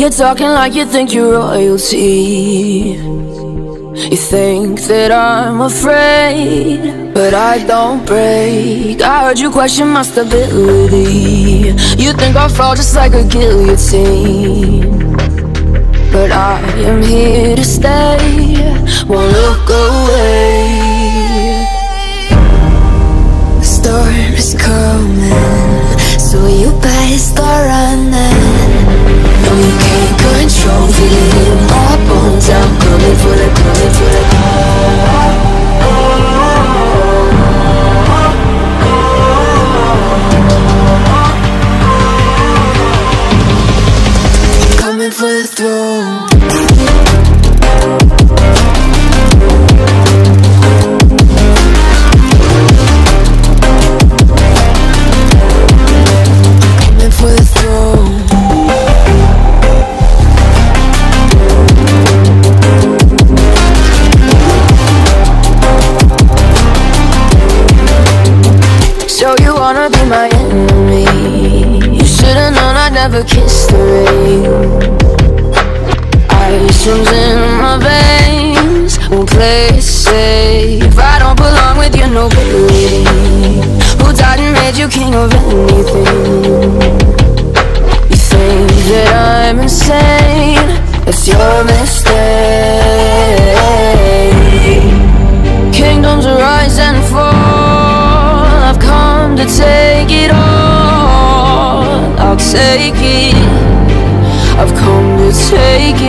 You're talking like you think you're royalty. You think that I'm afraid, but I don't break. I heard you question my stability. You think I'll fall just like a guillotine, but I am here to stay, won't look away. The storm is coming, so you better start running. No, you can't control, feel it in my bones. I'm coming for the, coming for the. Coming for the throne. My enemy, you should've known I'd never kiss the rain. Ice runs in my veins, won't play it safe. I don't belong with your nobility. Who died and made you king of anything? You think that I'm insane, that's your mistake. Kingdoms rise and fall, I've come to take it all. I'll take it, I've come to take